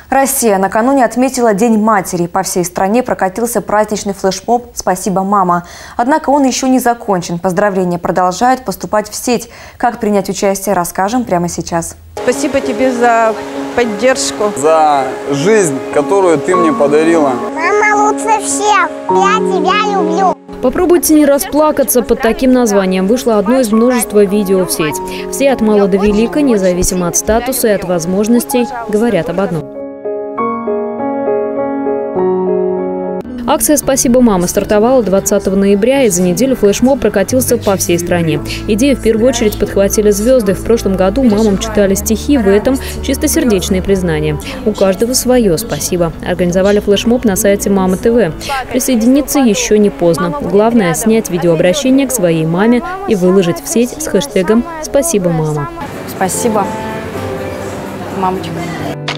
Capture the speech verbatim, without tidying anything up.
Россия накануне отметила День матери. По всей стране прокатился праздничный флешмоб «Спасибо, мама». Однако он еще не закончен. Поздравления продолжают поступать в сеть. Как принять участие, расскажем прямо сейчас. Спасибо тебе за поддержку. За жизнь, которую ты мне подарила. Мама лучше всех. Я тебя люблю. Попробуйте не расплакаться. Под таким названием вышло одно из множества видео в сеть. Все от мала до велика, независимо от статуса и от возможностей, говорят об одном. Акция «Спасибо, мама» стартовала двадцатого ноября, и за неделю флешмоб прокатился по всей стране. Идею в первую очередь подхватили звезды. В прошлом году мамам читали стихи, в этом чистосердечные признания. У каждого свое «спасибо». Организовали флешмоб на сайте Мама ТВ. Присоединиться еще не поздно. Главное – снять видеообращение к своей маме и выложить в сеть с хэштегом «Спасибо, мама». Спасибо, мамочка.